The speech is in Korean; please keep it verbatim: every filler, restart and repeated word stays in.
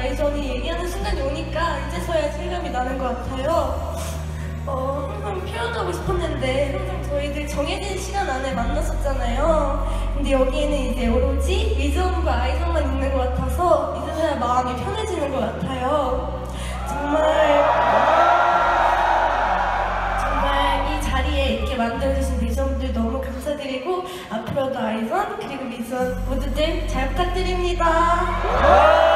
아이전이 얘기하는 순간이 오니까 이제서야 실감이 나는 것 같아요. 어, 항상 표현하고 싶었는데 항상 저희들 정해진 시간 안에 만났었잖아요. 근데 여기에는 이제 오로지 위즈원과 아이전만 있는 것 같아서 이제서야 마음이 편해지는 것 같아요. 정말 정말 이 자리에 있게 만들어주신 위즈원들 너무 감사드리고 앞으로도 아이전 그리고 위즈원 모두들 잘 부탁드립니다.